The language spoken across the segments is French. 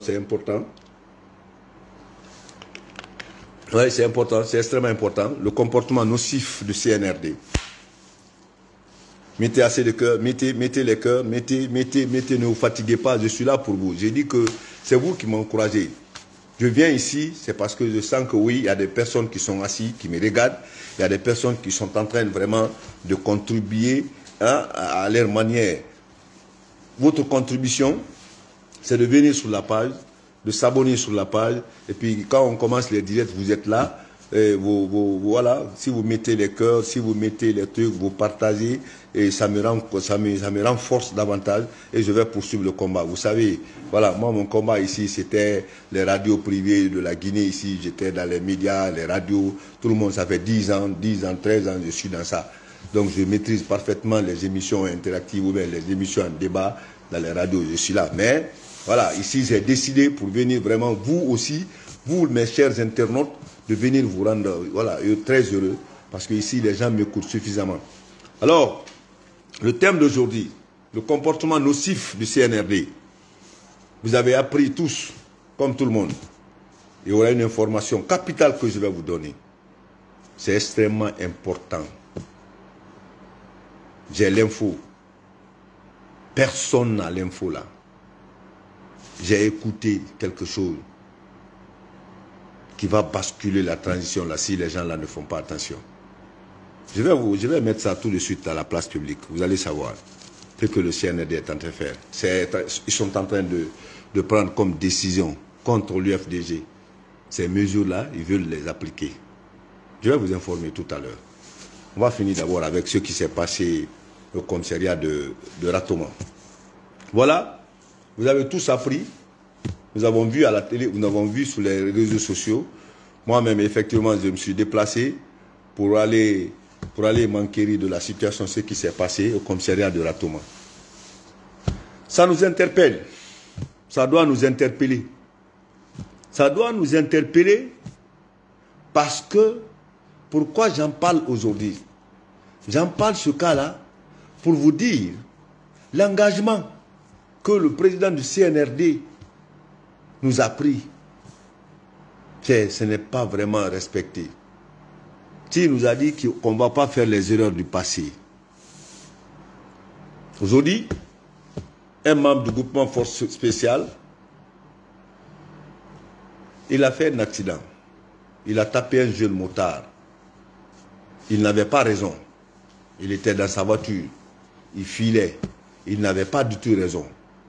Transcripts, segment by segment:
C'est important. Oui, c'est important, c'est extrêmement important. Le comportement nocif du CNRD. Mettez assez de cœur, mettez les cœurs, mettez, ne vous fatiguez pas, je suis là pour vous. J'ai dit que c'est vous qui m'encouragez. Je viens ici, c'est parce que je sens que oui, il y a des personnes qui sont assises, qui me regardent, il y a des personnes qui sont en train vraiment de contribuer à leur manière. Votre contribution, c'est de venir sur la page, de s'abonner sur la page, et puis quand on commence les directs, vous êtes là, et voilà, si vous mettez les cœurs, si vous mettez les trucs, vous partagez, et ça me renforce davantage, et je vais poursuivre le combat. Vous savez, voilà, moi mon combat ici, c'était les radios privées de la Guinée ici, j'étais dans les médias, les radios, tout le monde, ça fait 10 ans, 13 ans, je suis dans ça. Donc je maîtrise parfaitement les émissions interactives ou bien les émissions en débat dans les radios, je suis là. Mais voilà, ici j'ai décidé pour venir vraiment, vous aussi, vous mes chers internautes, de venir vous rendre voilà, très heureux parce que ici les gens m'écoutent suffisamment. Alors, le thème d'aujourd'hui, le comportement nocif du CNRD. Vous avez appris tous, comme tout le monde. Il y aura une information capitale que je vais vous donner. C'est extrêmement important. J'ai l'info. Personne n'a l'info là. J'ai écouté quelque chose qui va basculer la transition là si les gens là ne font pas attention. Je vais mettre ça tout de suite à la place publique. Vous allez savoir ce que le CNRD est en train de faire. Ils sont en train de prendre comme décision contre l'UFDG. Ces mesures-là, ils veulent les appliquer. Je vais vous informer tout à l'heure. On va finir d'abord avec ce qui s'est passé au commissariat de Ratoma. Voilà, vous avez tous appris. Nous avons vu à la télé, nous avons vu sur les réseaux sociaux. Moi-même, effectivement, je me suis déplacé pour aller m'enquérir de la situation, ce qui s'est passé au commissariat de Ratoma. Ça nous interpelle. Ça doit nous interpeller. Ça doit nous interpeller parce que, pourquoi j'en parle aujourd'hui? J'en parle ce cas-là pour vous dire l'engagement que le président du CNRD nous a pris. Ce n'est pas vraiment respecté. Il nous a dit qu'on ne va pas faire les erreurs du passé. Aujourd'hui, un membre du groupement force spéciale, il a fait un accident. Il a tapé un jeune motard. Il n'avait pas raison. Il était dans sa voiture. Il filait. Il n'avait pas du tout raison.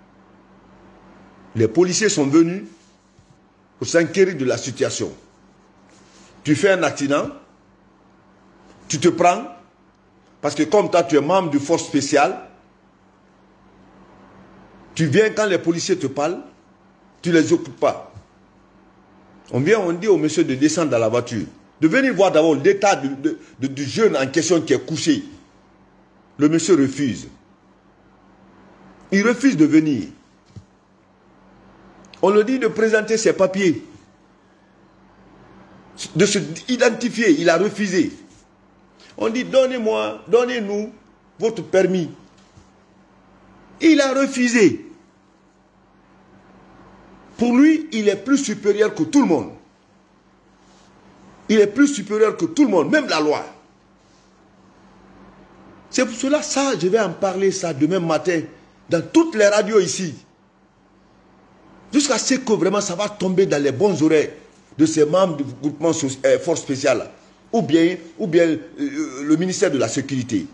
Les policiers sont venus pour s'inquiéter de la situation. Tu fais un accident, tu te prends, parce que comme toi tu es membre de force spéciale, tu viens quand les policiers te parlent, tu ne les écoutes pas. On vient, on dit au monsieur de descendre dans la voiture, de venir voir d'abord l'état du jeune en question qui est couché. Le monsieur refuse. Il refuse de venir. On lui dit de présenter ses papiers, de se identifier. Il a refusé. On dit donnez-moi, donnez-nous votre permis. Il a refusé. Pour lui, il est plus supérieur que tout le monde. Il est plus supérieur que tout le monde, même la loi. C'est pour cela, ça, je vais en parler ça demain matin, dans toutes les radios ici. Jusqu'à ce que vraiment ça va tomber dans les bonnes oreilles de ces membres du groupement force spéciale. Ou bien le ministère de la Sécurité.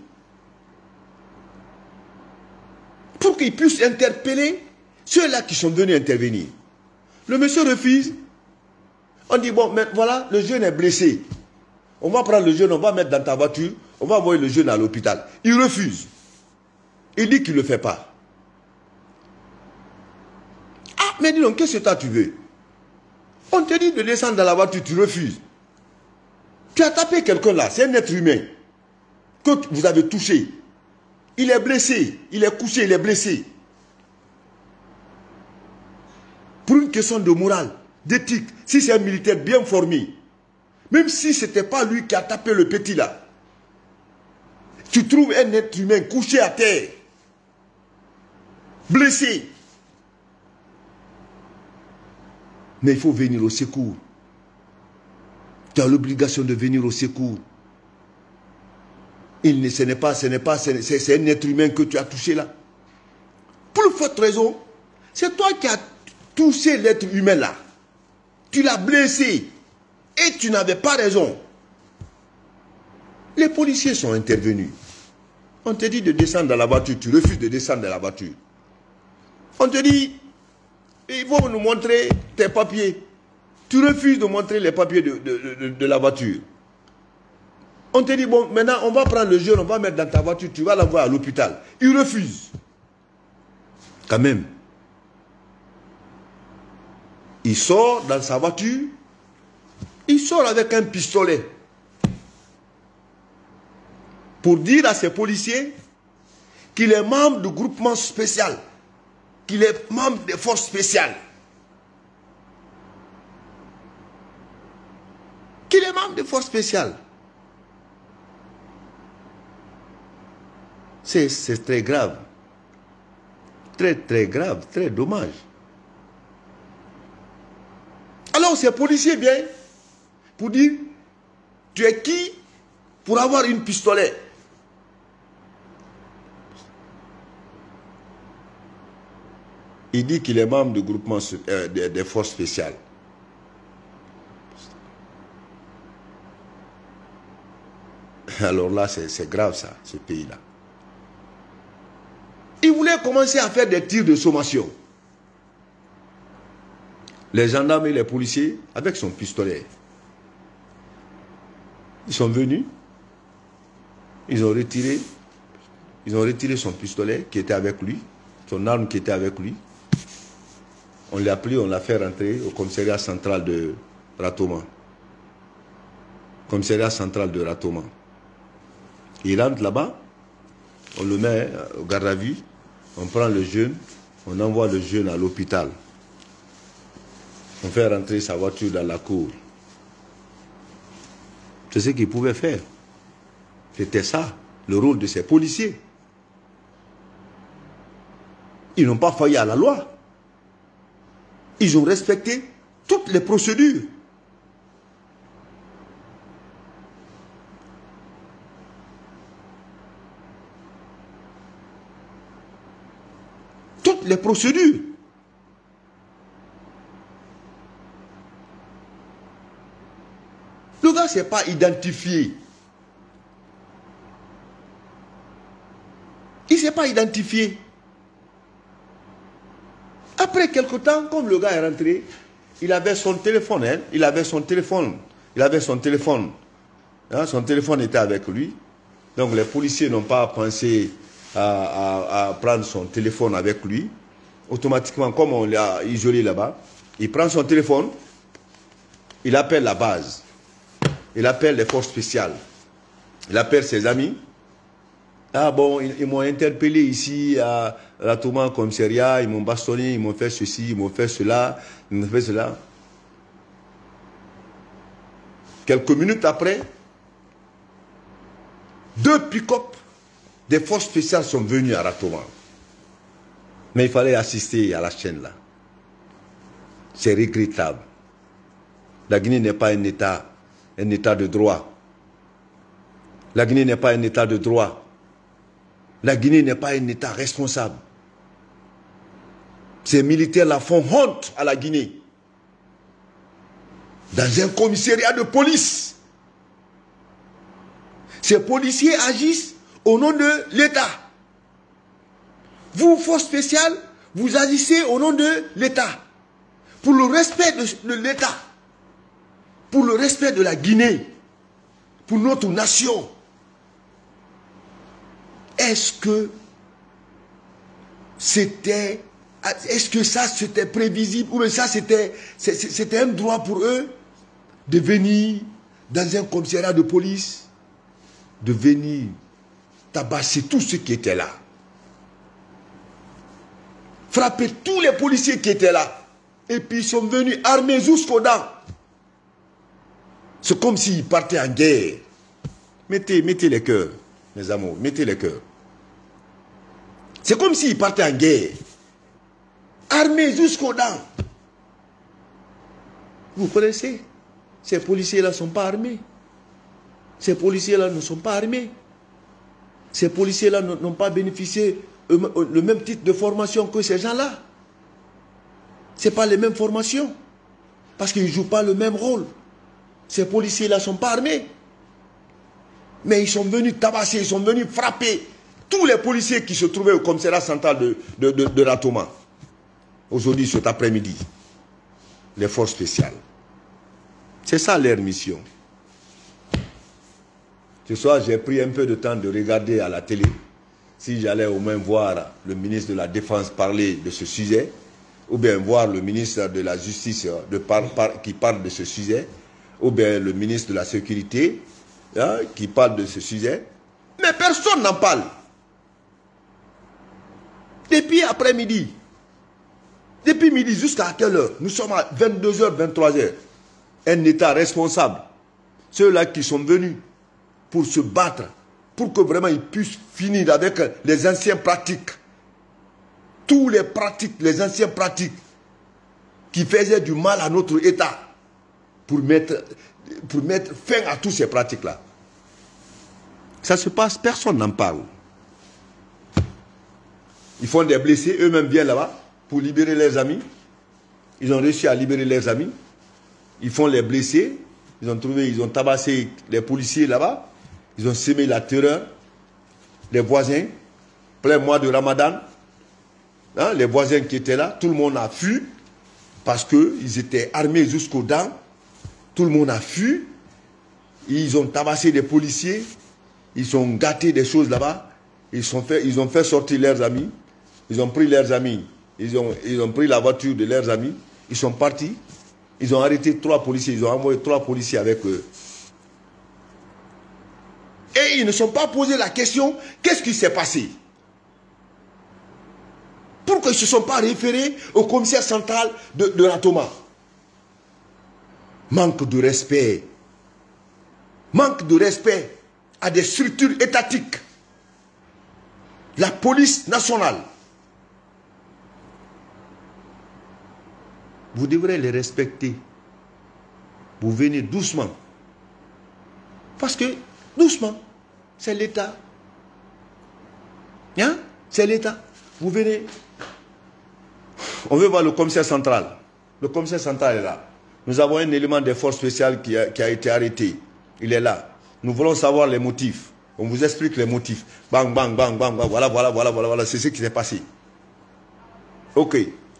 Pour qu'ils puissent interpeller ceux-là qui sont venus intervenir. Le monsieur refuse. On dit, bon, mais voilà, le jeune est blessé. On va prendre le jeune, on va mettre dans ta voiture, on va envoyer le jeune à l'hôpital. Il refuse. Il dit qu'il ne le fait pas. Ah, mais dis donc, qu'est-ce que toi tu veux? On te dit de descendre dans la voiture, tu refuses. Tu as tapé quelqu'un là, c'est un être humain que vous avez touché. Il est blessé, il est couché, il est blessé. Pour une question de morale, d'éthique, si c'est un militaire bien formé, même si ce n'était pas lui qui a tapé le petit là, tu trouves un être humain couché à terre, blessé. Mais il faut venir au secours. Tu as l'obligation de venir au secours. C'est un être humain que tu as touché là. Pour une forte raison, c'est toi qui as touché l'être humain là. Tu l'as blessé. Et tu n'avais pas raison. Les policiers sont intervenus. On te dit de descendre dans la voiture. Tu refuses de descendre dans la voiture. On te dit, il faut nous montrer tes papiers. Tu refuses de montrer les papiers de la voiture. On te dit, bon, maintenant, on va prendre le jeune, on va mettre dans ta voiture, tu vas l'envoyer à l'hôpital. Il refuse. Quand même. Il sort dans sa voiture. Il sort avec un pistolet. Pour dire à ses policiers qu'il est membre du groupement spécial. Qu'il est membre des forces spéciales. Qu'il est membre des forces spéciales. C'est très grave. Très, très grave. Très dommage. Alors, ces policiers viennent pour dire, tu es qui pour avoir une pistolet? Il dit qu'il est membre du groupement des forces spéciales. Alors là, c'est grave ça, ce pays-là. Il voulait commencer à faire des tirs de sommation. Les gendarmes et les policiers, avec son pistolet, ils sont venus, ils ont retiré son pistolet qui était avec lui, son arme qui était avec lui. On l'a pris, on l'a fait rentrer au commissariat central de Ratoma. Commissariat central de Ratoma. Il rentre là-bas, on le met au garde à vue, on prend le jeune, on envoie le jeune à l'hôpital. On fait rentrer sa voiture dans la cour. C'est ce qu'il pouvait faire. C'était ça, le rôle de ces policiers. Ils n'ont pas failli à la loi. Ils ont respecté toutes les procédures. Toutes les procédures. Le gars ne s'est pas identifié. Il ne s'est pas identifié. Après quelque temps, comme le gars est rentré, il avait son téléphone. Hein, il avait son téléphone. Hein, son téléphone était avec lui. Donc les policiers n'ont pas pensé à prendre son téléphone avec lui. Automatiquement, comme on l'a isolé là-bas, il prend son téléphone, il appelle la base. Il appelle les forces spéciales. Il appelle ses amis. Ah bon, ils m'ont interpellé ici à Ratoma commissariat, ils m'ont bastonné, ils m'ont fait ceci, ils m'ont fait cela, ils m'ont fait cela. Quelques minutes après, 2 pick-up des forces spéciales sont venus à Ratoma. Mais il fallait assister à la chaîne là. C'est regrettable. La Guinée n'est pas un État de droit. La Guinée n'est pas un État de droit. La Guinée n'est pas un État responsable. Ces militaires-là font honte à la Guinée. Dans un commissariat de police. Ces policiers agissent au nom de l'État. Vous, force spéciale, vous agissez au nom de l'État. Pour le respect de l'État. Pour le respect de la Guinée. Pour notre nation. Est-ce que ça c'était prévisible ou ça c'était un droit pour eux de venir dans un commissariat de police, de venir tabasser tous ceux qui étaient là, frapper tous les policiers qui étaient là, et puis ils sont venus armés jusqu'aux dents. C'est comme s'ils partaient en guerre. Mettez les cœurs, mes amours, mettez les cœurs. C'est comme s'ils partaient en guerre. Armés jusqu'aux dents. Vous connaissez? Ces policiers-là ne sont pas armés. Ces policiers-là ne sont pas armés. Ces policiers-là n'ont pas bénéficié le même type de formation que ces gens-là. Ce n'est pas les mêmes formations. Parce qu'ils ne jouent pas le même rôle. Ces policiers-là ne sont pas armés. Mais ils sont venus tabasser, ils sont venus frapper tous les policiers qui se trouvaient au commissariat central de Ratoma. Aujourd'hui, cet après-midi, les forces spéciales. C'est ça leur mission. Ce soir, j'ai pris un peu de temps de regarder à la télé si j'allais au moins voir le ministre de la Défense parler de ce sujet, ou bien voir le ministre de la Justice qui parle de ce sujet, ou bien le ministre de la Sécurité qui parle de ce sujet. Mais personne n'en parle. Depuis après-midi, depuis midi jusqu'à quelle heure? Nous sommes à 22h, 23h. Un État responsable, ceux-là qui sont venus pour se battre, pour que vraiment ils puissent finir avec les anciennes pratiques. Tous les pratiques, les anciennes pratiques qui faisaient du mal à notre État pour mettre fin à toutes ces pratiques-là. Ça se passe, personne n'en parle. Ils font des blessés, eux-mêmes viennent là-bas pour libérer leurs amis. Ils ont réussi à libérer leurs amis. Ils font les blessés. Ils ont tabassé les policiers là-bas. Ils ont semé la terreur. Les voisins, plein mois de Ramadan, les voisins qui étaient là, tout le monde a fui parce qu'ils étaient armés jusqu'aux dents. Tout le monde a fui. Ils ont tabassé des policiers. Ils ont gâté des choses là-bas. Ils ont fait sortir leurs amis. Ils ont pris leurs amis. Ils ont pris la voiture de leurs amis. Ils sont partis. Ils ont arrêté 3 policiers. Ils ont envoyé 3 policiers avec eux. Et ils ne sont pas posé la question, qu'est-ce qui s'est passé? Pourquoi ils ne se sont pas référés au commissaire central de Ratoma? Manque de respect. Manque de respect à des structures étatiques. La police nationale. Vous devrez les respecter. Vous venez doucement. Parce que, doucement, c'est l'État. Hein? C'est l'État. Vous venez. On veut voir le commissaire central. Le commissaire central est là. Nous avons un élément des forces spéciales qui a été arrêté. Il est là. Nous voulons savoir les motifs. On vous explique les motifs. Bang, bang, bang, bang, bang. Voilà. C'est ce qui s'est passé. Ok.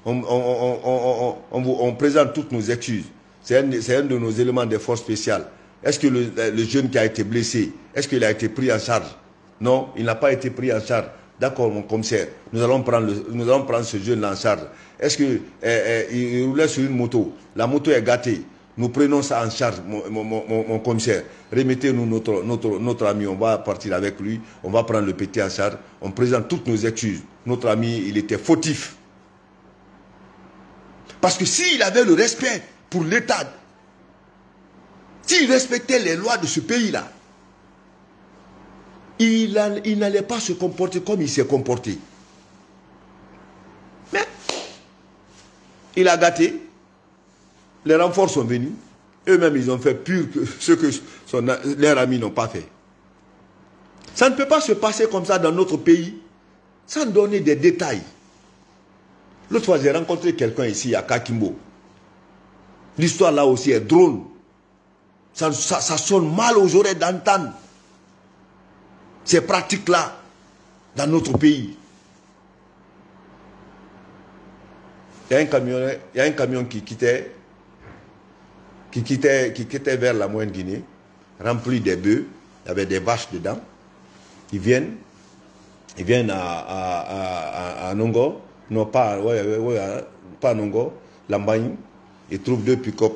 On présente toutes nos excuses. C'est un de nos éléments des forces spéciales. Est-ce que le jeune qui a été blessé, est-ce qu'il a été pris en charge? Non, il n'a pas été pris en charge. D'accord, mon commissaire, nous allons prendre ce jeune-là en charge. Est-ce qu'il roulait sur une moto? La moto est gâtée. Nous prenons ça en charge, mon commissaire. Remettez-nous notre ami, on va partir avec lui. On va prendre le petit en charge. On présente toutes nos excuses. Notre ami, il était fautif. Parce que s'il avait le respect pour l'État, s'il respectait les lois de ce pays-là, il n'allait pas se comporter comme il s'est comporté. Mais il a gâté. Les renforts sont venus. Eux-mêmes, ils ont fait pur que ce que leurs amis n'ont pas fait. Ça ne peut pas se passer comme ça dans notre pays, sans donner des détails. L'autre fois, j'ai rencontré quelqu'un ici à Kakimbo. L'histoire là aussi est drôle. Ça sonne mal aux oreilles d'entendre ces pratiques-là dans notre pays. Il y a un camion qui quittait vers la Moyenne Guinée, rempli des bœufs, il y avait des vaches dedans. Ils viennent à Nongo, non pas Nongo, Lambagne, ils trouvent 2 pick-up,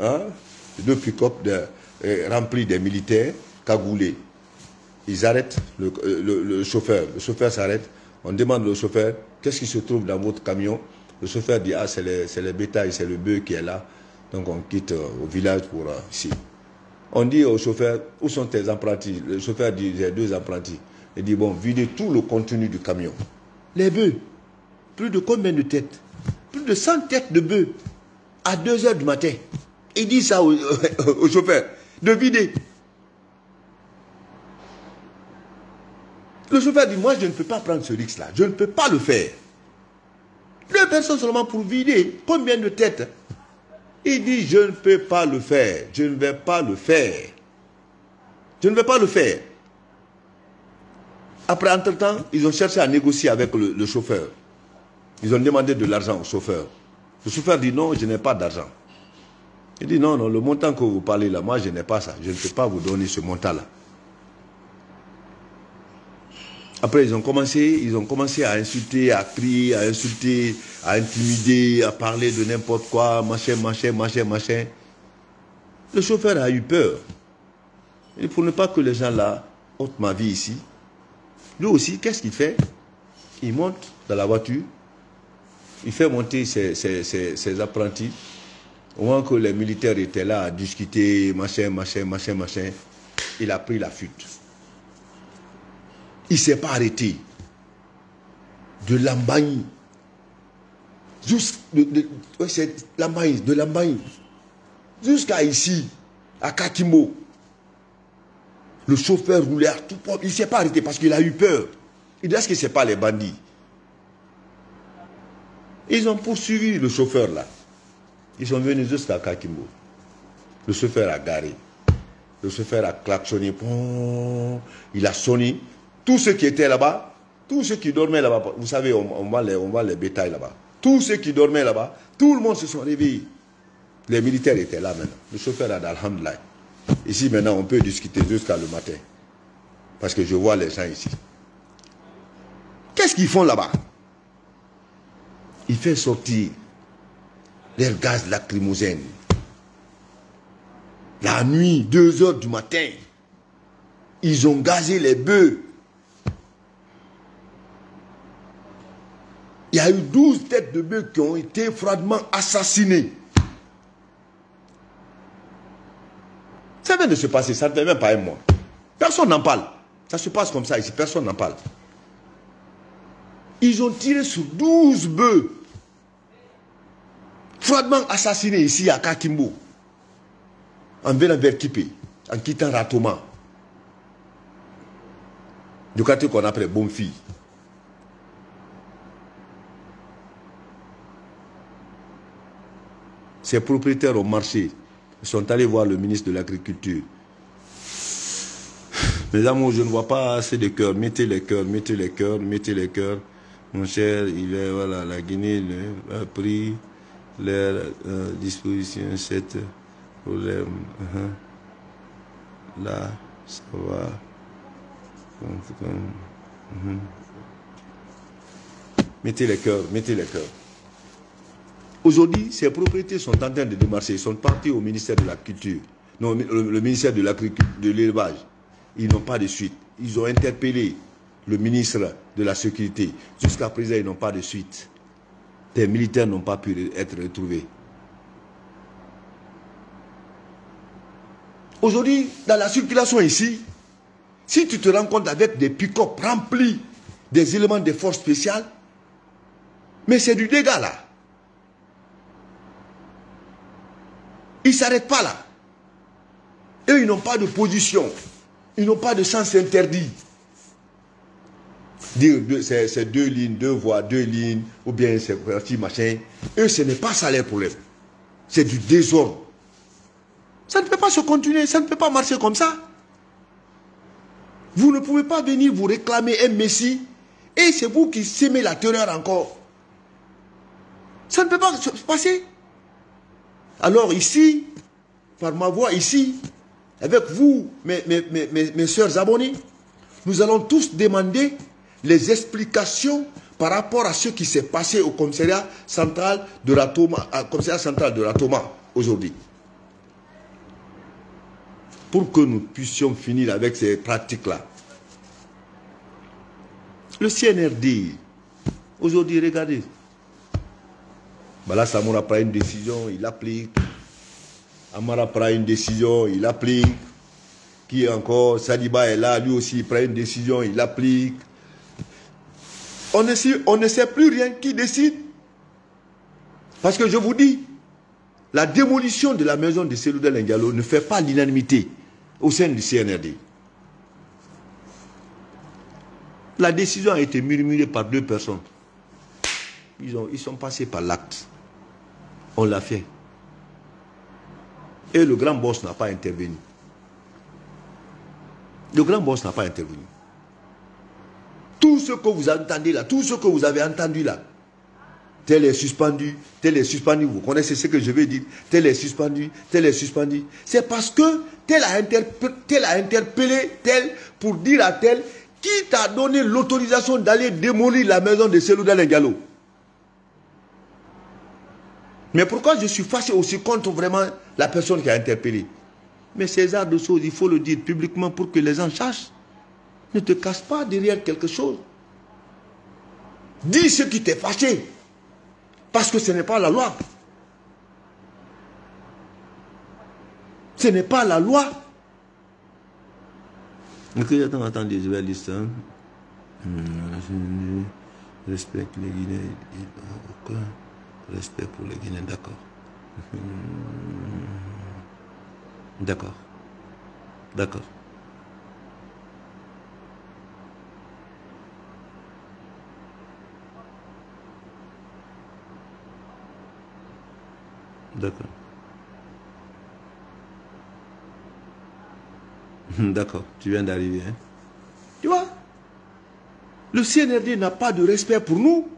remplis des militaires cagoulés. Ils arrêtent le chauffeur. Le chauffeur s'arrête. On demande au chauffeur, qu'est-ce qui se trouve dans votre camion? Le chauffeur dit, c'est le bétail, c'est le bœuf qui est là. Donc on quitte au village pour ici. On dit au chauffeur, où sont tes apprentis? Le chauffeur dit, j'ai 2 apprentis. Il dit, bon, videz tout le contenu du camion. Les bœufs, plus de combien de têtes? Plus de 100 têtes de bœufs à 2 h du matin. Il dit ça au chauffeur, de vider. Le chauffeur dit, moi je ne peux pas prendre ce risque-là, je ne peux pas le faire. 2 personnes seulement pour vider, combien de têtes? Il dit, je ne peux pas le faire, je ne vais pas le faire. Je ne vais pas le faire. Après, entre-temps, ils ont cherché à négocier avec le chauffeur. Ils ont demandé de l'argent au chauffeur. Le chauffeur dit, non, je n'ai pas d'argent. Il dit, non, non, le montant que vous parlez là, moi je n'ai pas ça, je ne peux pas vous donner ce montant-là. Après, ils ont commencé à insulter, à crier, à insulter, à intimider, à parler de n'importe quoi, machin, machin, machin, machin. Le chauffeur a eu peur. Et pour ne pas que les gens là ôtent ma vie ici, lui aussi, qu'est-ce qu'il fait? Il monte dans la voiture, il fait monter ses apprentis. Au moment que les militaires étaient là à discuter, machin, machin, machin, machin, il a pris la fuite. Il ne s'est pas arrêté. De Lambagne. De Lambagne. Jusqu'à ici, à Kakimbo. Le chauffeur roulait à tout point. Il ne s'est pas arrêté parce qu'il a eu peur. Il dit, est-ce que ce n'est pas les bandits? Ils ont poursuivi le chauffeur là. Ils sont venus jusqu'à Kakimbo. Le chauffeur a garé. Le chauffeur a klaxonné. Il a sonné. Tous ceux qui étaient là-bas, tous ceux qui dormaient là-bas, vous savez, on va les bétails là-bas. Tous ceux qui dormaient là-bas, tout le monde se sont réveillés. Les militaires étaient là maintenant. Le chauffeur a d'Alhamdoulilah. Ici maintenant, on peut discuter jusqu'à le matin. Parce que je vois les gens ici. Qu'est-ce qu'ils font là-bas? Ils font sortir leur gaz lacrymogène. La nuit, 2 h du matin, ils ont gazé les bœufs. Il y a eu 12 têtes de bœufs qui ont été froidement assassinées. Ça vient de se passer, ça ne fait même pas un mois. Personne n'en parle. Ça se passe comme ça ici, personne n'en parle. Ils ont tiré sur 12 bœufs. Froidement assassinés ici à Kakimbo. En venant vers Kipé, en quittant Ratoma. Du quartier qu'on appelle Bonfi. Ces propriétaires au marché sont allés voir le ministre de l'Agriculture. Mes amours, je ne vois pas assez de cœurs. Mettez les cœurs, mettez les cœurs, mettez les cœurs. Mon cher, il est, voilà, la Guinée a pris leur disposition, cette problème. Là, ça va. Mettez les cœurs, mettez les cœurs. Aujourd'hui, ces propriétés sont en train de démarcher. Ils sont partis au ministère de la Culture. Non, le ministère de l'Agriculture, de l'Élevage. Ils n'ont pas de suite. Ils ont interpellé le ministre de la Sécurité. Jusqu'à présent, ils n'ont pas de suite. Les militaires n'ont pas pu être retrouvés. Aujourd'hui, dans la circulation ici, si tu te rends compte avec des pick-up remplis des éléments des forces spéciales, mais c'est du dégât là. Ils ne s'arrêtent pas là. Eux, ils n'ont pas de position. Ils n'ont pas de sens interdit. Dire c'est 2 lignes, 2 voies, 2 lignes, ou bien c'est parti, machin. Eux, ce n'est pas ça leur problème. C'est du désordre. Ça ne peut pas se continuer, ça ne peut pas marcher comme ça. Vous ne pouvez pas venir vous réclamer un messie et c'est vous qui sémez la terreur encore. Ça ne peut pas se passer. Alors ici, par ma voix ici, avec vous, mes soeurs abonnés, nous allons tous demander les explications par rapport à ce qui s'est passé au commissariat central de Ratoma, aujourd'hui. Pour que nous puissions finir avec ces pratiques-là. Le CNRD, aujourd'hui, regardez. Bala Samoura prend une décision, il applique. Amara prend une décision, il applique. Qui encore? Sadiba est là, lui aussi, il prend une décision, il applique. On ne sait plus rien qui décide. Parce que je vous dis, La démolition de la maison de Selouda Lengalo ne fait pas l'unanimité au sein du CNRD. La décision a été murmurée par 2 personnes. Ils sont passés par l'acte. On l'a fait. Et le grand boss n'a pas intervenu. Le grand boss n'a pas intervenu. Tout ce que vous entendez là, tout ce que vous avez entendu là, tel est suspendu, vous connaissez ce que je vais dire, tel est suspendu, c'est parce que tel a interpellé tel pour dire à tel qui t'a donné l'autorisation d'aller démolir la maison de Selouda Lengalo. Mais pourquoi je suis fâché aussi contre vraiment la personne qui a interpellé? Mais ces genres de choses, il faut le dire publiquement pour que les gens sachent. Ne te cache pas derrière quelque chose. Dis ce qui t'est fâché. Parce que ce n'est pas la loi. Ce n'est pas la loi. Ok, attendez, je vais lire ça. Respecte les Guinéens. Aucun respect pour les Guinéens, d'accord. D'accord. D'accord. D'accord. D'accord, tu viens d'arriver. Hein? Tu vois? Le CNRD n'a pas de respect pour nous.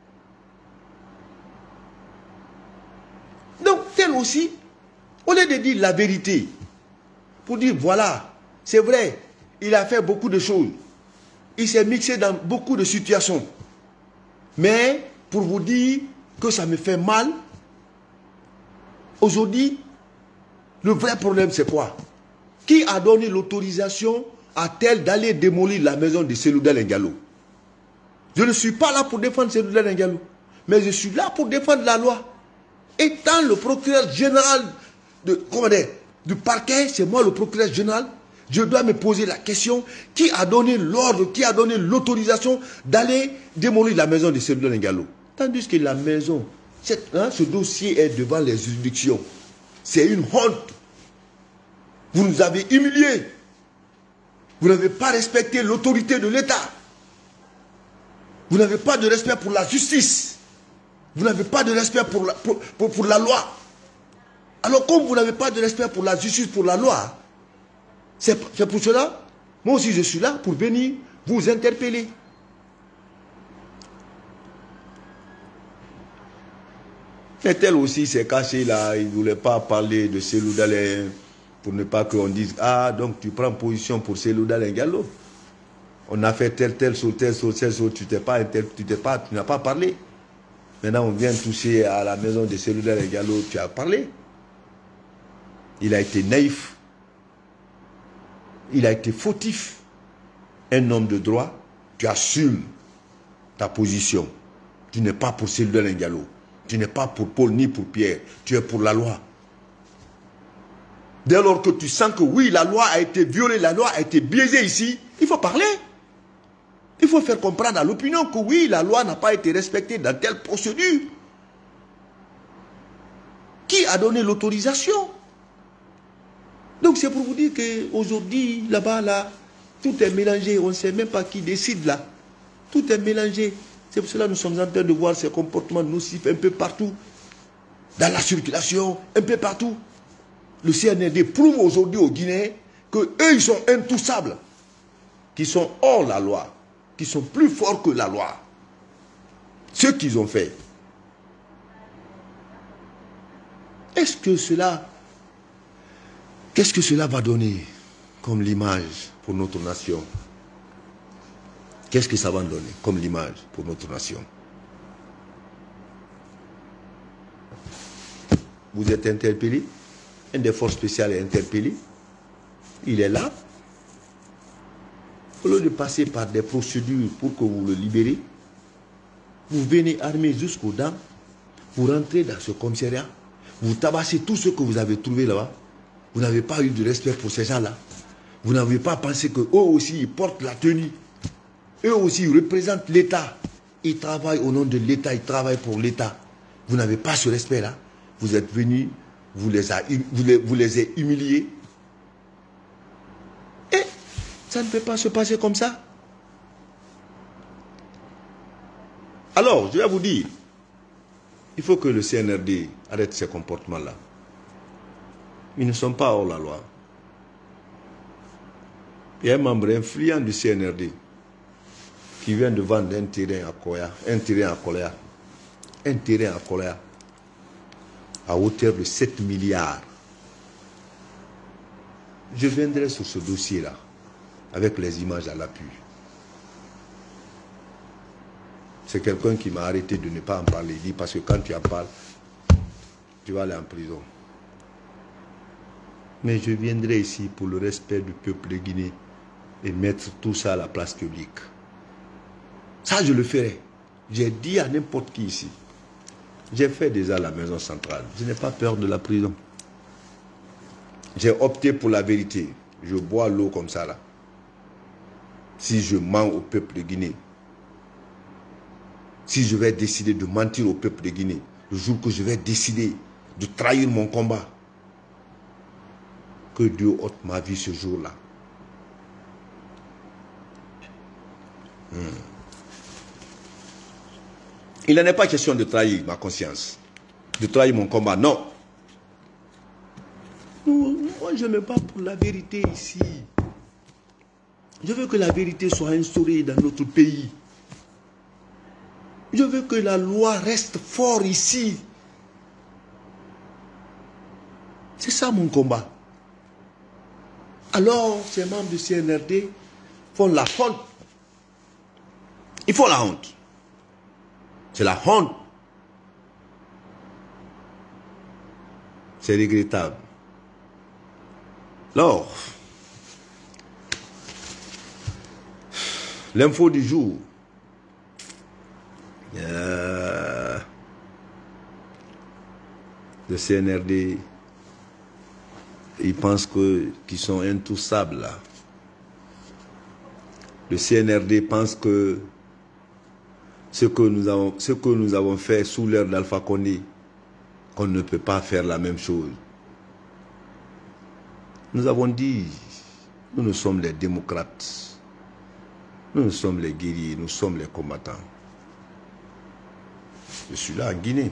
Donc, tel aussi, au lieu de dire la vérité, pour dire voilà, c'est vrai, il a fait beaucoup de choses. Il s'est mixé dans beaucoup de situations. Mais, pour vous dire que ça me fait mal, aujourd'hui, le vrai problème c'est quoi? Qui a donné l'autorisation à tel d'aller démolir la maison de Selouda Lengalo? Je ne suis pas là pour défendre Selouda Lengalo, mais je suis là pour défendre la loi. Étant le procureur général du parquet, c'est moi le procureur général, je dois me poser la question, qui a donné l'ordre, qui a donné l'autorisation d'aller démolir la maison de Selouda Lengalo? Tandis que la maison, ce dossier est devant les juridictions. C'est une honte. Vous nous avez humiliés. Vous n'avez pas respecté l'autorité de l'État. Vous n'avez pas de respect pour la justice. Vous n'avez pas de respect pour la loi. Alors comme vous n'avez pas de respect pour la justice, pour la loi, c'est pour cela, moi aussi je suis là pour venir vous interpeller. Mais tel aussi s'est caché là, il ne voulait pas parler de Selouda Lengalo pour ne pas qu'on dise, ah donc tu prends position pour Selouda Lengalo. On a fait tel chose, tu n'as pas parlé. Maintenant on vient toucher à la maison de Selouda Lengalo, tu as parlé. Il a été naïf. Il a été fautif. Un homme de droit, tu assumes ta position. Tu n'es pas pour Selouda Lengalo. Tu n'es pas pour Paul ni pour Pierre. Tu es pour la loi. Dès lors que tu sens que oui, la loi a été violée, la loi a été biaisée ici, il faut parler. Il faut faire comprendre à l'opinion que oui, la loi n'a pas été respectée dans telle procédure. Qui a donné l'autorisation? Donc c'est pour vous dire qu'aujourd'hui, là-bas, là, tout est mélangé. On ne sait même pas qui décide là. Tout est mélangé. C'est pour cela que nous sommes en train de voir ces comportements nocifs un peu partout. Dans la circulation, un peu partout. Le CNRD prouve aujourd'hui aux Guinéens qu'eux, ils sont intouchables. Qu'ils sont hors la loi. Qu'ils sont plus forts que la loi. Ce qu'ils ont fait. Est-ce que cela... Qu'est-ce que cela va donner comme l'image pour notre nation? Qu'est-ce que ça va donner comme l'image pour notre nation? Vous êtes interpellé, un des forces spéciales est interpellé, il est là. Au lieu de passer par des procédures pour que vous le libérez, vous venez armé jusqu'aux dents, vous rentrez dans ce commissariat, vous tabassez tout ce que vous avez trouvé là-bas. Vous n'avez pas eu de respect pour ces gens-là. Vous n'avez pas pensé qu'eux aussi, ils portent la tenue. Eux aussi, ils représentent l'État. Ils travaillent au nom de l'État, ils travaillent pour l'État. Vous n'avez pas ce respect-là. Vous êtes venus vous les avez humiliés. Et ça ne peut pas se passer comme ça. Alors, je vais vous dire, il faut que le CNRD arrête ces comportements-là. Ils ne sont pas hors la loi. Il y a un membre influent du CNRD qui vient de vendre un terrain à Koya, à hauteur de 7 milliards. Je viendrai sur ce dossier-là, avec les images à l'appui. C'est quelqu'un qui m'a arrêté de ne pas en parler. Il dit, parce que quand tu en parles, tu vas aller en prison. Mais je viendrai ici pour le respect du peuple guinéen et mettre tout ça à la place publique. Ça, je le ferai. J'ai dit à n'importe qui ici. J'ai fait déjà la maison centrale. Je n'ai pas peur de la prison. J'ai opté pour la vérité. Je bois l'eau comme ça là. Si je mens au peuple de Guinée, si je vais décider de mentir au peuple de Guinée, le jour que je vais décider de trahir mon combat, que Dieu ôte ma vie ce jour-là. Il n'en est pas question de trahir ma conscience, de trahir mon combat, non. Moi, je ne me bats pour la vérité ici. Je veux que la vérité soit instaurée dans notre pays. Je veux que la loi reste forte ici. C'est ça mon combat. Alors, ces membres du CNRD font la honte. Ils font la honte. C'est la honte. C'est regrettable. Alors, l'info du jour. Le CNRD, ils pensent qu'ils sont intouchables là. Le CNRD pense que ce que nous avons fait sous l'ère d'Alpha Condé, qu'on ne peut pas faire la même chose. Nous avons dit, nous sommes les démocrates, nous sommes les guerriers, nous sommes les combattants. Je suis là en Guinée.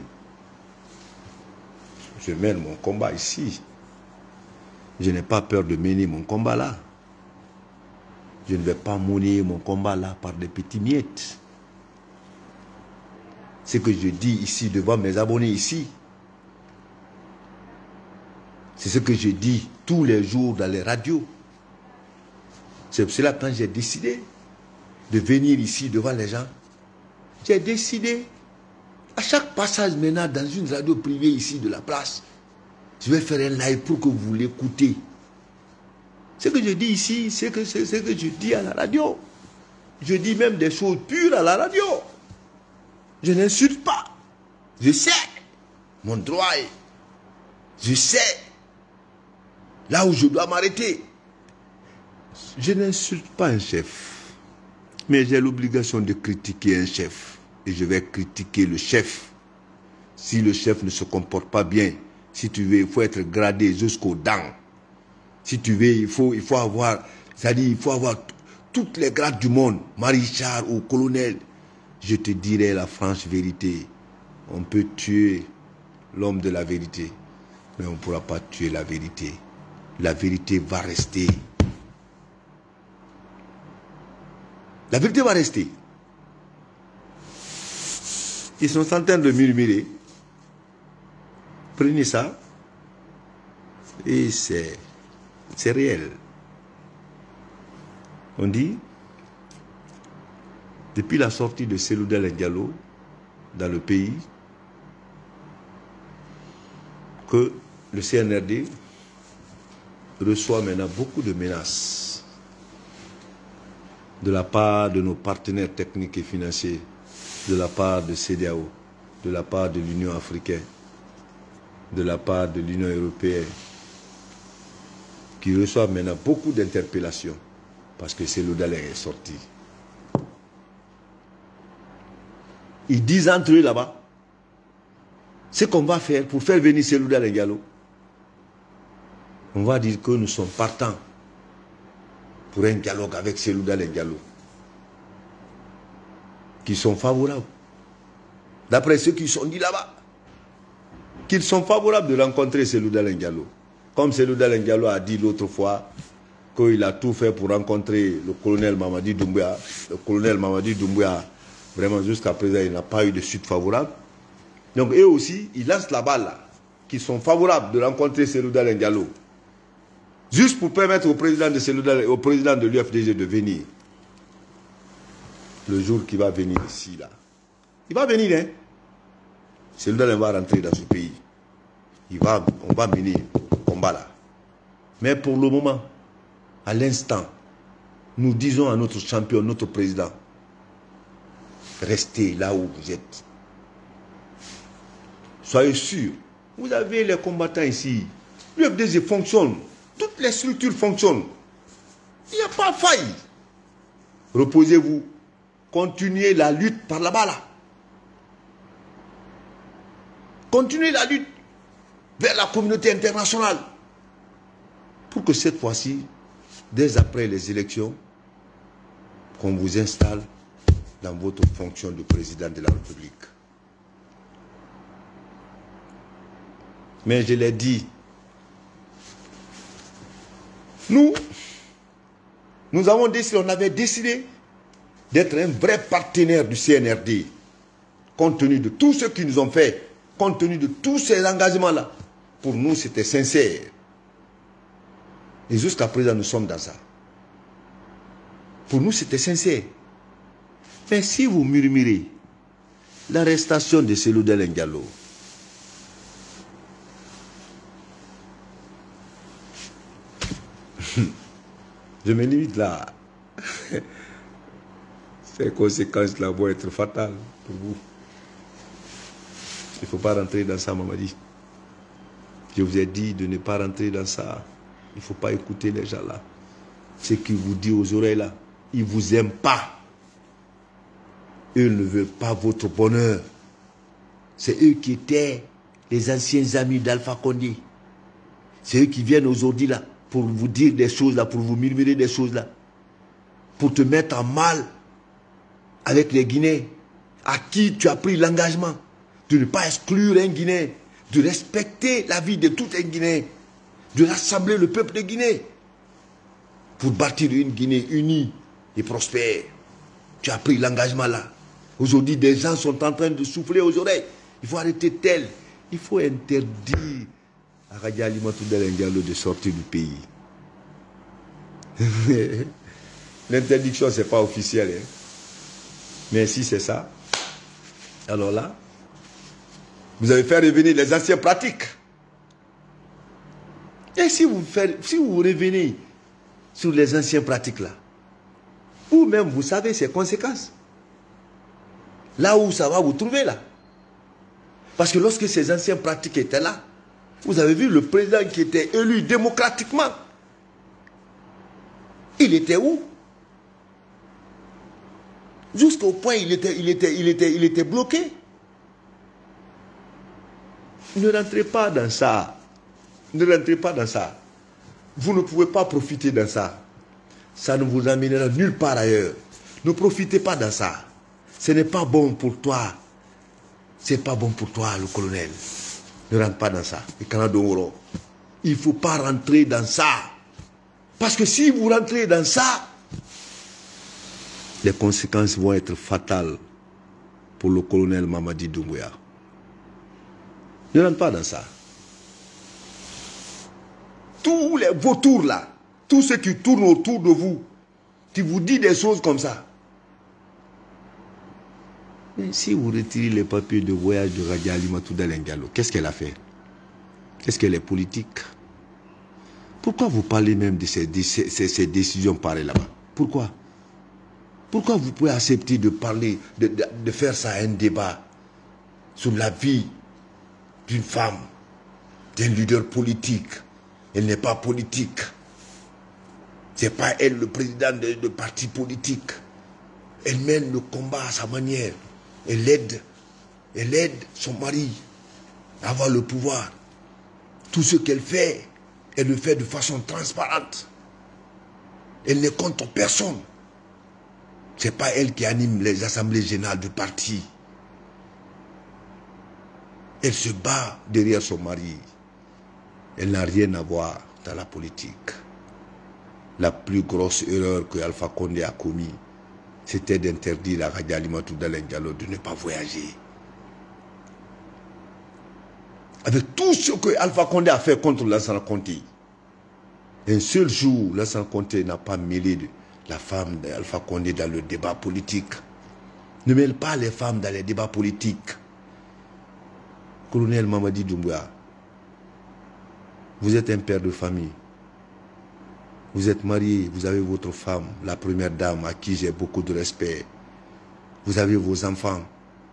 Je mène mon combat ici. Je n'ai pas peur de mener mon combat là. Je ne vais pas mener mon combat là par des petits miettes. Ce que je dis ici devant mes abonnés ici, c'est ce que je dis tous les jours dans les radios. C'est pour cela quand j'ai décidé de venir ici devant les gens, j'ai décidé à chaque passage maintenant dans une radio privée ici de la place, je vais faire un live pour que vous l'écoutez. Ce que je dis ici, c'est que je dis à la radio. Je dis même des choses pures à la radio. Je n'insulte pas. Je sais mon droit est. Je sais là où je dois m'arrêter. Je n'insulte pas un chef. Mais j'ai l'obligation de critiquer un chef. Et je vais critiquer le chef. Si le chef ne se comporte pas bien, si tu veux, il faut être gradé jusqu'aux dents. Si tu veux, il faut avoir, c'est-à-dire il faut avoir toutes les grades du monde, maréchal ou colonel. Je te dirai la franche vérité. On peut tuer l'homme de la vérité, mais on ne pourra pas tuer la vérité. La vérité va rester. La vérité va rester. Ils sont en train de murmurer. Prenez ça. Et c'est réel. On dit, depuis la sortie de Cellou Dalein Diallo dans le pays, que le CNRD reçoit maintenant beaucoup de menaces de la part de nos partenaires techniques et financiers, de la part de CEDEAO, de la part de l'Union africaine, de la part de l'Union européenne, qui reçoivent maintenant beaucoup d'interpellations parce que Cellou Dalein est sorti. Ils disent entre eux là-bas ce qu'on va faire pour faire venir Cellou Dalein Diallo. On va dire que nous sommes partants pour un dialogue avec Cellou Dalein Diallo, qui sont favorables. D'après ceux qui sont dit là-bas, qu'ils sont favorables de rencontrer Cellou Dalein Diallo. Comme Cellou Dalein Diallo a dit l'autre fois qu'il a tout fait pour rencontrer le colonel Mamadi Doumbouya. Le colonel Mamadi Doumbouya, vraiment jusqu'à présent, il n'a pas eu de suite favorable. Donc eux aussi, ils lancent la balle là, qu'ils sont favorables de rencontrer Cellou Dalein Diallo. Juste pour permettre au président de l'UFDG de venir. Le jour qu'il va venir ici, là. Il va venir, hein. Cellou Dalein va rentrer dans ce pays. On va mener le combat là. Mais pour le moment, à l'instant, nous disons à notre champion, notre président, restez là où vous êtes. Soyez sûrs, vous avez les combattants ici. L'UFDG fonctionne. Toutes les structures fonctionnent. Il n'y a pas de faille. Reposez-vous. Continuez la lutte par là-bas là. Continuez la lutte vers la communauté internationale. Pour que cette fois-ci, dès après les élections, qu'on vous installe dans votre fonction de président de la République. Mais je l'ai dit, nous avons décidé, on avait décidé d'être un vrai partenaire du CNRD, compte tenu de tout ce qu'ils nous ont fait, compte tenu de tous ces engagements-là. Pour nous, c'était sincère. Et jusqu'à présent, nous sommes dans ça. Pour nous, c'était sincère. Mais si vous murmurez l'arrestation de Cellou Dalein Diallo, je me limite là. Ces conséquences-là vont être fatales pour vous. Il ne faut pas rentrer dans ça, Mamadi. Je vous ai dit de ne pas rentrer dans ça. Il ne faut pas écouter les gens là. Ce qu'ils vous disent aux oreilles là, ils ne vous aiment pas. Eux ne veulent pas votre bonheur. C'est eux qui étaient les anciens amis d'Alpha Condé. C'est eux qui viennent aujourd'hui là pour vous dire des choses là, pour vous murmurer des choses là, pour te mettre en mal avec les Guinéens, à qui tu as pris l'engagement de ne pas exclure un Guinéen, de respecter la vie de tout un Guinéen, de rassembler le peuple de Guinée pour bâtir une Guinée unie et prospère. Tu as pris l'engagement là. Aujourd'hui, des gens sont en train de souffler aux oreilles. Il faut arrêter tel. Il faut interdire à Raja Alimatou Dalein Diallo de sortir du pays. L'interdiction, ce n'est pas officiel. Hein. Mais si c'est ça, alors là, vous avez fait revenir les anciennes pratiques. Et si vous revenez sur les anciennes pratiques là, vous-même, vous savez ses conséquences. Là où ça va vous trouver là. Parce que lorsque ces anciennes pratiques étaient là, vous avez vu le président qui était élu démocratiquement. Il était où? Jusqu'au point il était bloqué. Ne rentrez pas dans ça. Ne rentrez pas dans ça. Vous ne pouvez pas profiter de ça. Ça ne vous amènera nulle part ailleurs. Ne profitez pas de ça. Ce n'est pas bon pour toi. Ce n'est pas bon pour toi, le colonel. Ne rentre pas dans ça. Il ne faut pas rentrer dans ça. Parce que si vous rentrez dans ça, les conséquences vont être fatales pour le colonel Mamadi Doumbouya. Ne rentre pas dans ça. Tous les vautours là, tous ceux qui tournent autour de vous, qui vous disent des choses comme ça. Mais si vous retirez les papiers de voyage de Raja Alimatou Dalein Diallo, qu'est-ce qu'elle a fait? Est-ce qu'elle est politique? Pourquoi vous parlez même de ces décisions pareilles là-bas? Pourquoi? Pourquoi vous pouvez accepter de parler, de faire ça un débat sur la vie d'une femme, d'un leader politique? Elle n'est pas politique. Ce n'est pas elle le président de parti politique. Elle mène le combat à sa manière. Elle aide son mari à avoir le pouvoir. Tout ce qu'elle fait, Elle le fait de façon transparente. Elle n'est contre personne. Ce n'est pas elle qui anime les assemblées générales du parti. Elle se bat derrière son mari. Elle n'a rien à voir dans la politique. La plus grosse erreur que Alpha Condé a commise, c'était d'interdire à Radja Alimatou Dalen Diallo de ne pas voyager. Avec tout ce que Alpha Condé a fait contre Lansana Conté, un seul jour, Lansana Conté n'a pas mêlé la femme d'Alpha Condé dans le débat politique. Ne mêle pas les femmes dans les débats politiques. Colonel Mamadi Doumbouya, vous êtes un père de famille. Vous êtes marié, vous avez votre femme, la première dame à qui j'ai beaucoup de respect. Vous avez vos enfants.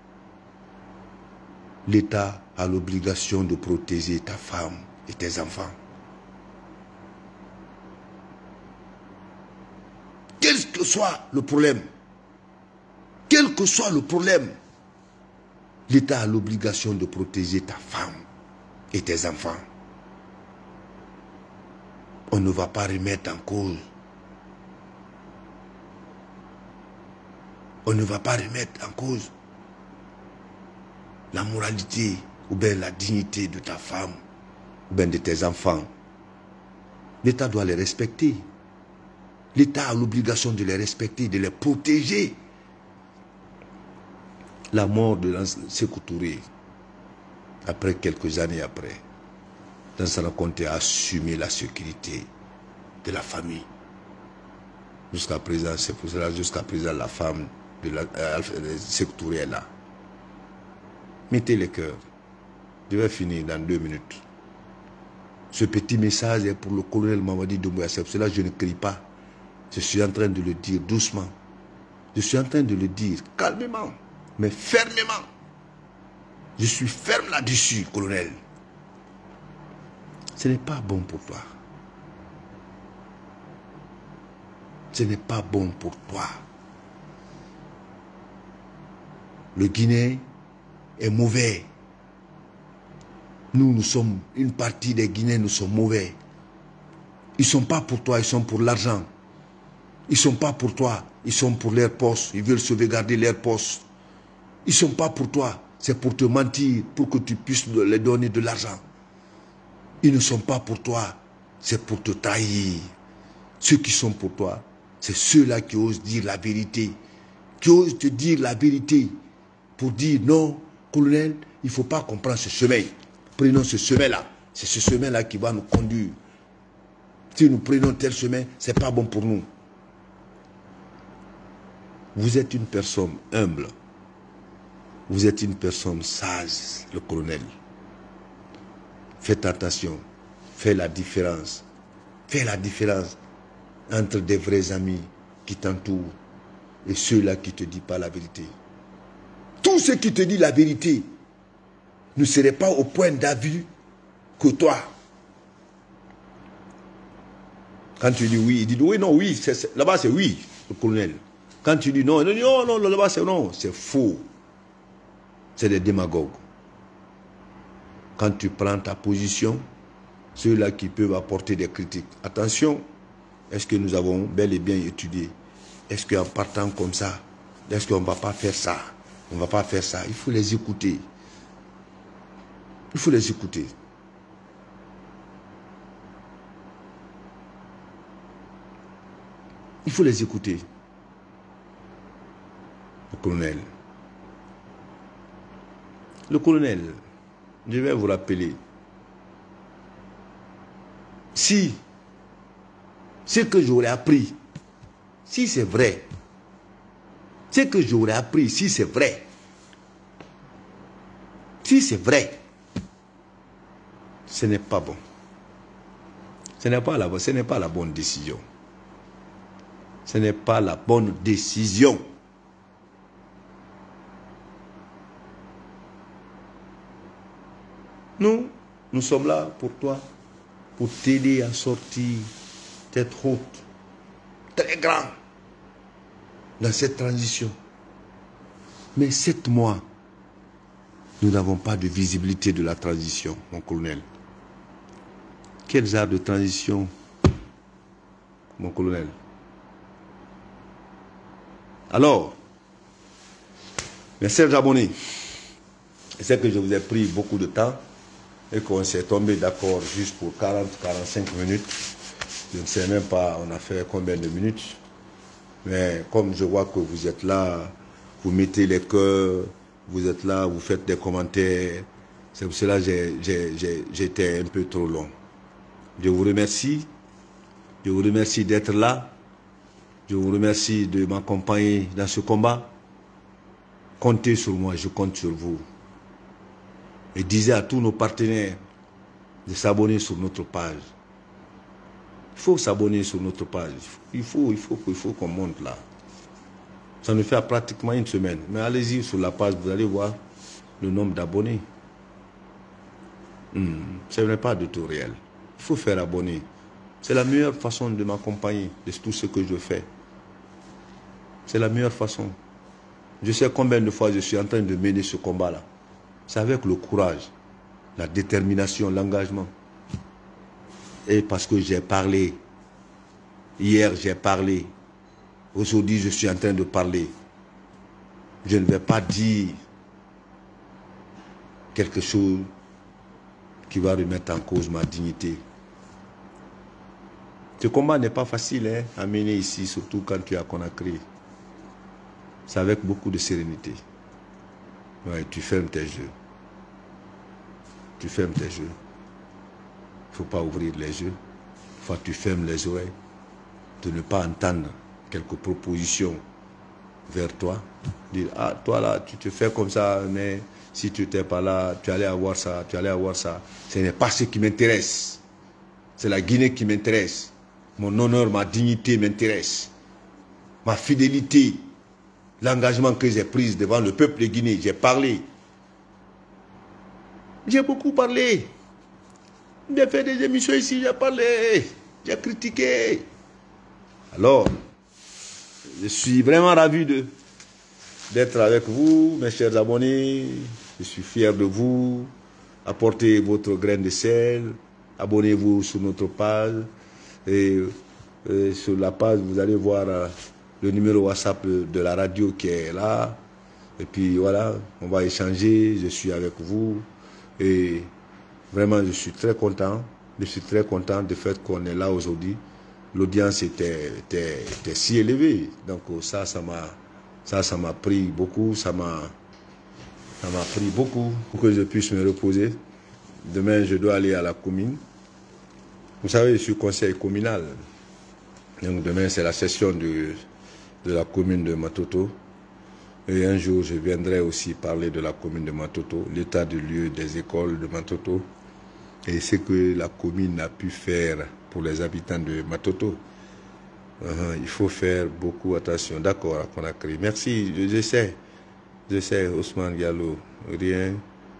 L'État a l'obligation de protéger ta femme et tes enfants. Quel que soit le problème, quel que soit le problème, l'État a l'obligation de protéger ta femme et tes enfants. On ne va pas remettre en cause. On ne va pas remettre en cause la moralité ou bien la dignité de ta femme ou bien de tes enfants. L'État doit les respecter. L'État a l'obligation de les respecter, de les protéger. La mort de Sékou Touré, après quelques années après, Lansana Conté a assumé la sécurité de la famille. Jusqu'à présent, c'est pour cela, jusqu'à présent, la femme de Sékou Touré est là. Mettez les cœurs. Je vais finir dans 2 minutes. Ce petit message est pour le colonel Mamadi Doumbouya. C'est pour cela que je ne crie pas. Je suis en train de le dire doucement. Je suis en train de le dire calmement, mais fermement. Je suis ferme là-dessus, colonel. Ce n'est pas bon pour toi. Ce n'est pas bon pour toi. Le Guinéen est mauvais. Nous sommes une partie des Guinéens, nous sommes mauvais. Ils ne sont pas pour toi, ils sont pour l'argent. Ils ne sont pas pour toi, ils sont pour leur poste. Ils veulent sauvegarder leur poste. Ils ne sont pas pour toi, c'est pour te mentir, pour que tu puisses leur donner de l'argent. Ils ne sont pas pour toi, c'est pour te trahir. Ceux qui sont pour toi, c'est ceux-là qui osent dire la vérité, qui osent te dire la vérité, pour dire non, colonel, il ne faut pas qu'on prenne ce chemin. Prenons ce chemin-là. C'est ce chemin-là qui va nous conduire. Si nous prenons tel chemin, ce n'est pas bon pour nous. Vous êtes une personne humble. Vous êtes une personne sage, le colonel. Faites attention. Faites la différence. Faites la différence entre des vrais amis qui t'entourent et ceux-là qui ne te disent pas la vérité. Tous ceux qui te disent la vérité ne seraient pas au point d'avis que toi. Quand tu dis oui, il dit oui, non, oui, là-bas c'est oui, le colonel. Quand tu dis non, il dit non, non, là-bas c'est non, c'est faux. C'est des démagogues. Quand tu prends ta position, ceux-là qui peuvent apporter des critiques. Attention, est-ce que nous avons bel et bien étudié? Est-ce qu'en partant comme ça, est-ce qu'on ne va pas faire ça? On ne va pas faire ça. Il faut les écouter. Il faut les écouter. Il faut les écouter. Le colonel. Le colonel, je vais vous rappeler. Si ce que j'aurais appris, si c'est vrai, ce que j'aurais appris, si c'est vrai, ce n'est pas bon. Ce n'est pas la bonne décision. Ce n'est pas la bonne décision. Nous sommes là pour toi, pour t'aider à sortir cette route très grande dans cette transition. Mais 7 mois, nous n'avons pas de visibilité de la transition, mon colonel. Quel genre de transition, mon colonel? Alors, mes chers abonnés, je sais que je vous ai pris beaucoup de temps et qu'on s'est tombé d'accord juste pour 40-45 minutes. Je ne sais même pas, on a fait combien de minutes. Mais comme je vois que vous êtes là, vous mettez les cœurs, vous êtes là, vous faites des commentaires. C'est pour cela que j'étais un peu trop long. Je vous remercie. Je vous remercie d'être là. Je vous remercie de m'accompagner dans ce combat. Comptez sur moi, je compte sur vous. Et disais à tous nos partenaires de s'abonner sur notre page. Il faut s'abonner sur notre page. Il faut qu'on monte là. Ça nous fait pratiquement une semaine. Mais allez-y sur la page, vous allez voir le nombre d'abonnés. Ce n'est pas du tout réel. Il faut faire abonner. C'est la meilleure façon de m'accompagner de tout ce que je fais. C'est la meilleure façon. Je sais combien de fois je suis en train de mener ce combat-là. C'est avec le courage, la détermination, l'engagement. Et parce que j'ai parlé. Hier, j'ai parlé. Aujourd'hui, je suis en train de parler. Je ne vais pas dire quelque chose qui va remettre en cause ma dignité. Ce combat n'est pas facile à mener ici, surtout quand tu es à Conakry. C'est avec beaucoup de sérénité. Ouais, tu fermes tes yeux. Tu fermes tes yeux. Il ne faut pas ouvrir les yeux. Il faut que tu fermes les oreilles. De ne pas entendre quelques propositions vers toi. Dire, ah, toi là, tu te fais comme ça, mais si tu n'étais pas là, tu allais avoir ça, tu allais avoir ça. Ce n'est pas ce qui m'intéresse. C'est la Guinée qui m'intéresse. Mon honneur, ma dignité m'intéresse. Ma fidélité, l'engagement que j'ai pris devant le peuple de Guinée. J'ai parlé. J'ai beaucoup parlé. J'ai fait des émissions ici, j'ai parlé. J'ai critiqué. Alors, je suis vraiment ravi d'être avec vous, mes chers abonnés. Je suis fier de vous. Apportez votre grain de sel. Abonnez-vous sur notre page. Et sur la page, vous allez voir le numéro WhatsApp de la radio qui est là. Et puis voilà, on va échanger. Je suis avec vous. Et vraiment, je suis très content. Je suis très content du fait qu'on est là aujourd'hui. L'audience était si élevée. Donc ça m'a pris beaucoup. Ça m'a pris beaucoup pour que je puisse me reposer. Demain, je dois aller à la commune. Vous savez, je suis conseiller communal. Donc demain, c'est la session de la commune de Matoto. Et un jour, je viendrai aussi parler de la commune de Matoto, l'état du lieu des écoles de Matoto et ce que la commune a pu faire pour les habitants de Matoto. Il faut faire beaucoup attention. D'accord, à Conakry. Merci, je sais, Ousmane Diallo, rien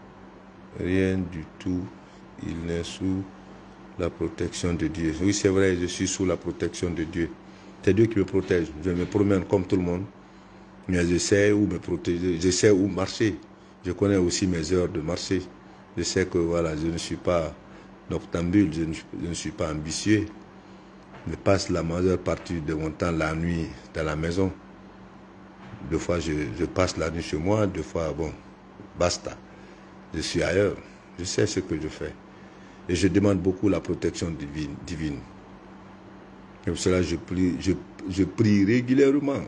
du tout. Il n'est sous la protection de Dieu. Oui, c'est vrai, je suis sous la protection de Dieu. C'est Dieu qui me protège. Je me promène comme tout le monde. Mais je sais où me protéger, je sais où marcher. Je connais aussi mes heures de marcher. Je sais que voilà, je ne suis pas noctambule, je ne suis pas ambitieux. Je passe la majeure partie de mon temps la nuit dans la maison. Deux fois, je passe la nuit chez moi, deux fois, bon, basta. Je suis ailleurs. Je sais ce que je fais. Et je demande beaucoup la protection divine. Et pour cela, je prie régulièrement.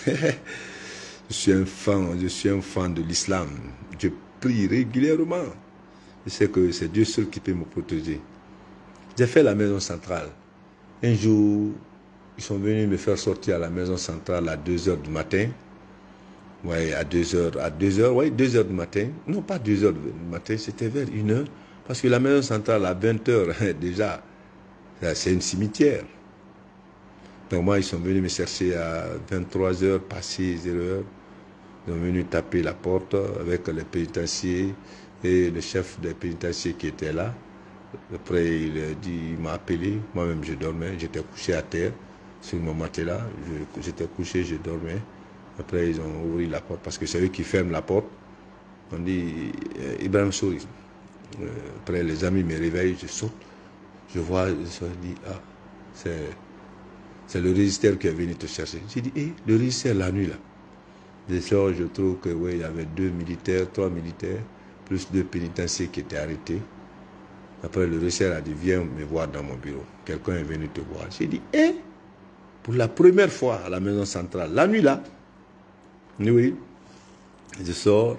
Je suis un fan de l'islam. Je prie régulièrement. Je sais que c'est Dieu seul qui peut me protéger. J'ai fait la maison centrale. Un jour, ils sont venus me faire sortir à la maison centrale à 2 h du matin. Oui, à 2 h, oui, 2 h du matin. Non, pas 2 h du matin, c'était vers 1 h. Parce que la maison centrale à 20 h, déjà, c'est un cimetière. Donc moi, ils sont venus me chercher à 23 h, passé 0 h. Ils sont venus taper la porte avec les pénitenciers et le chef des pénitenciers qui était là. Après, il m'a appelé. Moi-même, je dormais. J'étais couché à terre sur mon matelas. J'étais couché, je dormais. Après, ils ont ouvert la porte parce que c'est eux qui ferment la porte. On dit Ibrahim Souri. Après, les amis me réveillent, je saute. Je vois, je dis, ah, c'est le régisseur qui est venu te chercher. J'ai dit, le régisseur la nuit là. Je sors, je trouve que oui, il y avait 2 militaires, 3 militaires, plus 2 pénitenciers qui étaient arrêtés. Après, le régisseur a dit, viens me voir dans mon bureau. Quelqu'un est venu te voir. J'ai dit, pour la première fois à la maison centrale, la nuit là, oui, je sors,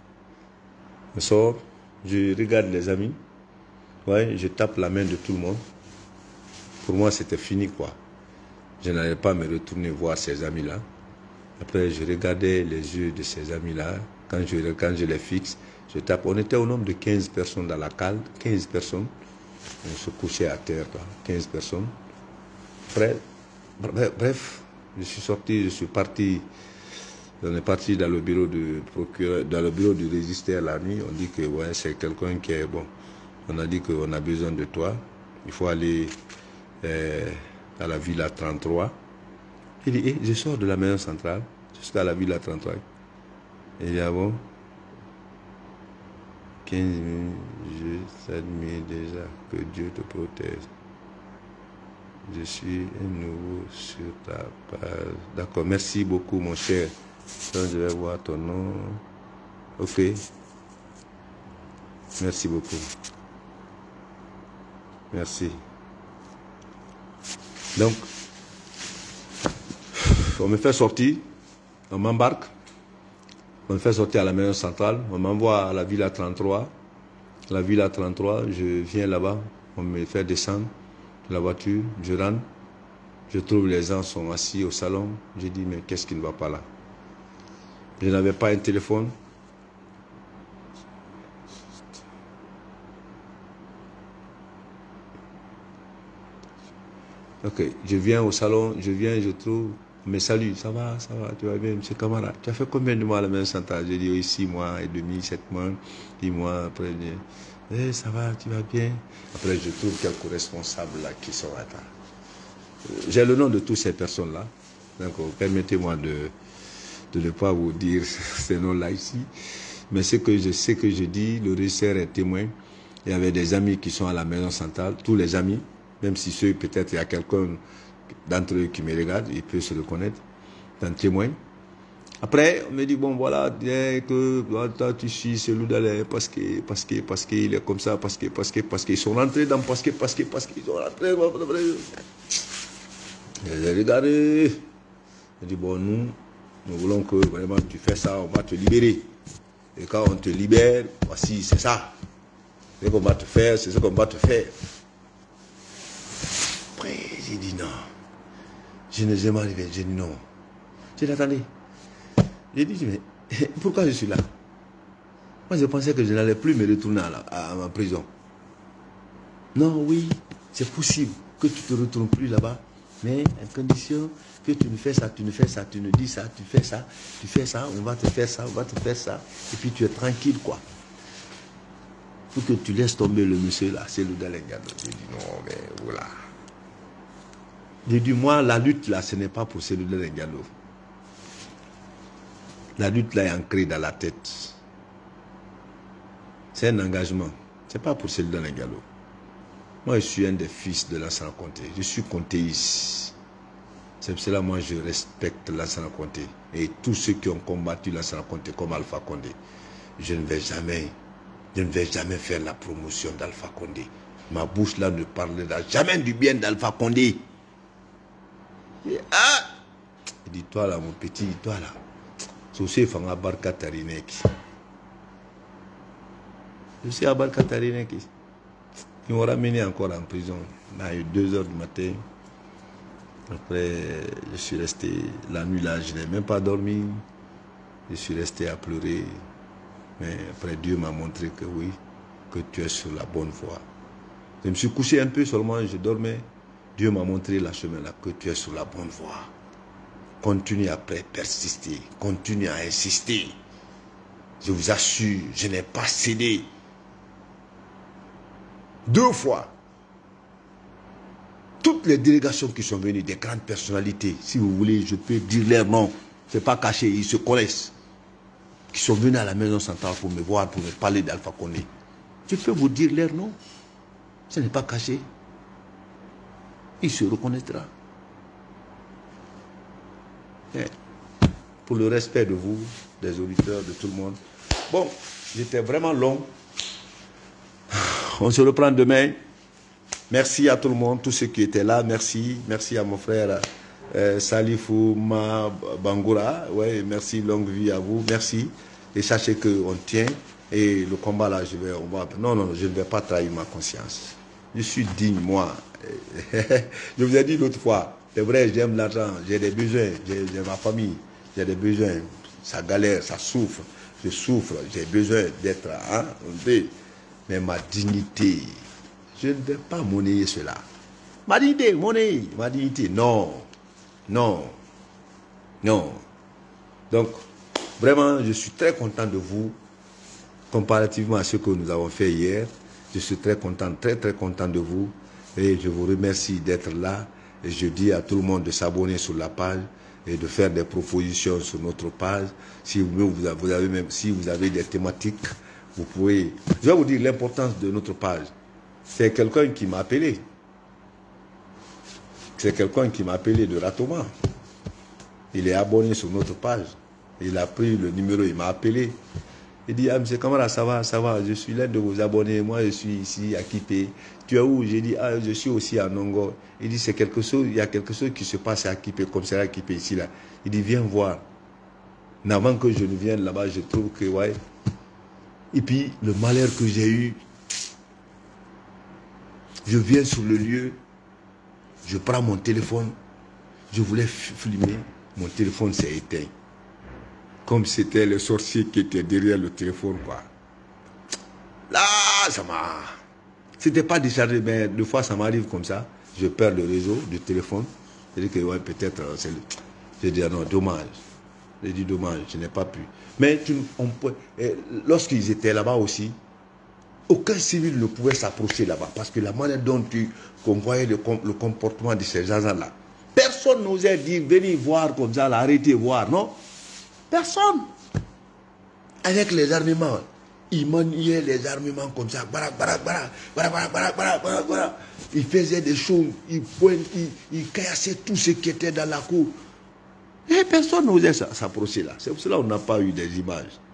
je regarde les amis, ouais, je tape la main de tout le monde. Pour moi, c'était fini, quoi. Je n'allais pas me retourner voir ces amis-là. Après, je regardais les yeux de ces amis-là. Quand je les fixe, je tape. On était au nombre de 15 personnes dans la cale, 15 personnes. On se couchait à terre, quoi. 15 personnes. Après, bref, je suis sorti, je suis parti. On est parti dans le bureau du procureur, dans le bureau du régisseur la nuit. On dit que ouais, c'est quelqu'un qui est bon. On a dit qu'on a besoin de toi. Il faut aller à la Villa 33. Il dit, je sors de la maison centrale jusqu'à la Villa 33. Il dit, ah bon, 15 minutes, je t'admire déjà, que Dieu te protège. Je suis un nouveau sur ta page. D'accord, merci beaucoup mon cher. Donc, je vais voir ton nom. Ok. Merci beaucoup. Merci. Donc, on me fait sortir, on m'embarque, on me fait sortir à la maison centrale, on m'envoie à la Villa 33. La Villa 33, je viens là-bas, on me fait descendre de la voiture, je rentre, je trouve les gens sont assis au salon, je dis mais qu'est-ce qui ne va pas là? Je n'avais pas un téléphone. Ok, je viens au salon, je trouve, mais salut, ça va, tu vas bien, monsieur Camara. Tu as fait combien de mois à la maison centrale? J'ai dit, oui, 6 mois et demi, 7 mois, 10 mois, après, ça va, tu vas bien. Après, je trouve quelques responsables là qui sont là. J'ai le nom de toutes ces personnes-là, donc permettez-moi de ne pas vous dire ces noms-là ici, mais ce que je sais que je dis, le régisseur est témoin. Il y avait des amis qui sont à la maison centrale, tous les amis, même si ceux, peut-être il y a quelqu'un d'entre eux qui me regarde, il peut se reconnaître, un témoin. Après, on me dit, bon voilà, bien que toi, tu suis celui d'aller parce qu'il est comme ça, parce qu'ils sont rentrés dans parce qu'ils sont rentrés. J'ai regardé, j'ai dit, bon, nous voulons que vraiment tu fais ça, on va te libérer. Et quand on te libère, voici, c'est ça. C'est ce qu'on va te faire, c'est ce qu'on va te faire. Après, j'ai dit non. Je n'ai jamais arrivé, j'ai dit non. J'ai dit attendez. J'ai dit, mais pourquoi je suis là? Moi, je pensais que je n'allais plus me retourner à ma prison. Non, oui, c'est possible que tu ne te retournes plus là-bas, mais à condition que tu ne fais ça, tu ne fais ça, tu ne dis ça, tu fais ça, on va te faire ça, on va te faire ça, et puis tu es tranquille, quoi. Pour que tu laisses tomber le monsieur là, c'est le Dalengado. J'ai dit non, mais voilà. J'ai dit, moi, la lutte là, ce n'est pas pour celui de Dalengado. La lutte là est ancrée dans la tête. C'est un engagement. Ce n'est pas pour celui de Dalengado. Moi, je suis un des fils de Lansana Conté. Je suis contéiste. C'est pour cela que moi, je respecte Lansana Conté. Et tous ceux qui ont combattu Lansana Conté comme Alpha Condé. Je ne vais jamais faire la promotion d'Alpha Condé. Ma bouche là ne parlera jamais du bien d'Alpha Condé. Et, dis-toi là, mon petit, dis-toi là. C'est Fanga Barka Tarineki. Je suis à Barka Tarineki. Ils m'ont ramené encore en prison. Il a eu 2 heures du matin. Après, je suis resté la nuit là, je n'ai même pas dormi. Je suis resté à pleurer. Mais après, Dieu m'a montré que oui, que tu es sur la bonne voie. Je me suis couché un peu seulement, je dormais. Dieu m'a montré la chemin là, que tu es sur la bonne voie. Continue à persister, continue à insister. Je vous assure, je n'ai pas cédé. 2 fois. Toutes les délégations qui sont venues, des grandes personnalités, si vous voulez, je peux dire leur nom. Ce n'est pas caché, ils se connaissent. Qui sont venus à la maison centrale pour me voir, pour me parler d'Alpha Condé. Je peux vous dire leur nom. Ce n'est pas caché. Il se reconnaîtra. Et pour le respect de vous, des auditeurs, de tout le monde. Bon, j'étais vraiment long. On se reprend demain. Merci à tout le monde, tous ceux qui étaient là. Merci. Merci à mon frère Salifou Bangoura. Ouais, merci, longue vie à vous. Merci. Et sachez qu'on tient. Et le combat là, non, je ne vais pas trahir ma conscience. Je suis digne, moi. Je vous ai dit l'autre fois, c'est vrai, j'aime l'argent, j'ai des besoins, j'ai ma famille, j'ai des besoins. Ça galère, ça souffre. Je souffre, j'ai besoin d'être mais ma dignité, je ne vais pas monnayer cela. Ma dignité, ma dignité, non. Non. Non. Donc, vraiment, je suis très content de vous, comparativement à ce que nous avons fait hier. Je suis très content, très content de vous. Et je vous remercie d'être là. Et je dis à tout le monde de s'abonner sur la page et de faire des propositions sur notre page. Si vous avez des thématiques, vous pouvez... Je vais vous dire l'importance de notre page. C'est quelqu'un qui m'a appelé. C'est quelqu'un qui m'a appelé de Ratoma. Il est abonné sur notre page. Il a pris le numéro, il m'a appelé. Il dit, ah, monsieur Camara, ça va, je suis l'un de vos abonnés, moi je suis ici à Kipé. Tu es où? J'ai dit, ah, je suis aussi à Nongo. Il dit, c'est quelque chose, il y a quelque chose qui se passe à Kipé, comme c'est à Kipé ici, là. Il dit, viens voir. Mais avant que je ne vienne là-bas, je trouve que, ouais. Et puis, le malheur que j'ai eu, je viens sur le lieu, je prends mon téléphone, je voulais filmer, mon téléphone s'est éteint. Comme c'était le sorcier qui était derrière le téléphone, quoi. Là, ça m'a... C'était pas déchargé, mais deux fois, ça m'arrive comme ça. Je perds le réseau du téléphone. Je dis que, ouais, peut-être, c'est le... Je dis, non, dommage. J'ai dit, dommage, je n'ai pas pu. Mais lorsqu'ils étaient là-bas aussi, aucun civil ne pouvait s'approcher là-bas. Parce que la manière dont qu'on voyait le comportement de ces gens-là, personne n'osait dire, venez voir comme ça, là, arrêtez voir, non? Personne. Avec les armements. Ils maniaient les armements comme ça. Ils faisaient des choses. Ils cassaient tout ce qui était dans la cour. Et personne n'osait s'approcher là. C'est pour cela qu'on n'a pas eu des images.